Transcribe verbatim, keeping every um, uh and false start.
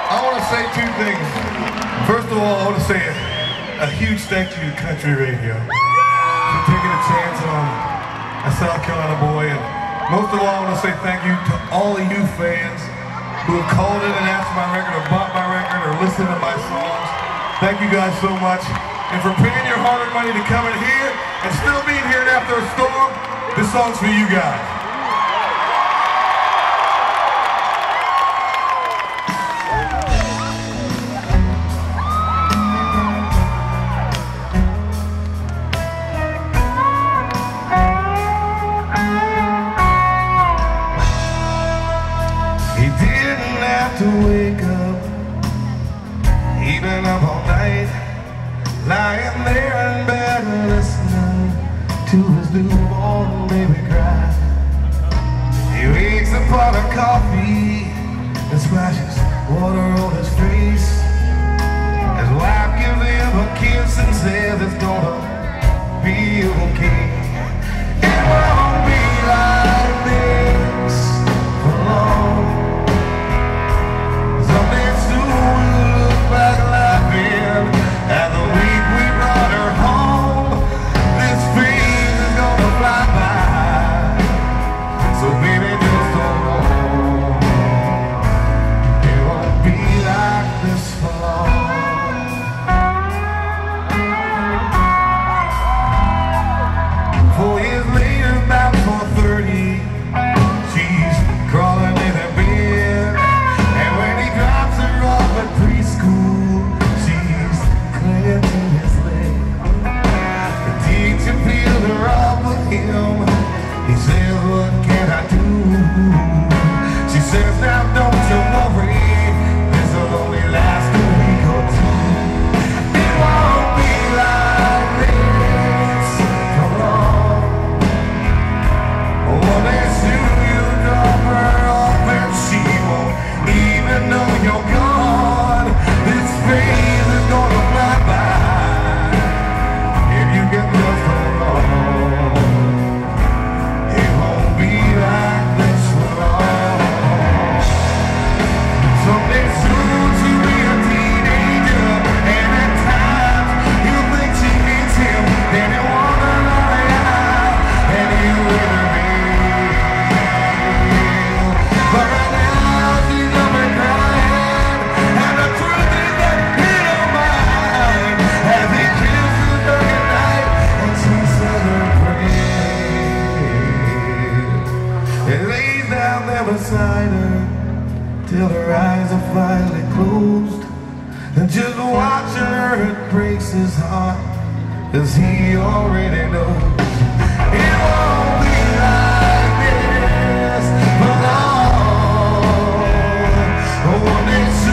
I want to say two things. First of all, I want to say a, a huge thank you to Country Radio for taking a chance on a South Carolina boy. And most of all, I want to say thank you to all of you fans who have called in and asked my record or bought my record or listened to my songs. Thank you guys so much. And for paying your hard-earned money to come in here and still being here after a storm, this song's for you guys. To wake up, even up all night, lying there in bed listening to his newborn baby cry. He wakes up on a coffee and splashes water on his face. His wife gives him a kiss and says it's gonna be okay. It won't be like this for long. And the week we brought her home, this dream is gonna fly by. So baby, just hold on. It won't be like this for long. Four years later, about four thirty, she's crawling in her bed. And when he drops her off at preschool, he says, what can I do? She says, now don't you worry, this will only last a week or two. It won't be like this for long. One day soon you drop her off and she won't even know you're gone. This phase is gonna fly by if you get just hold on. Beside her till her eyes are finally closed, and just watching her, it breaks his heart, cause he already knows it won't be like this for long. One day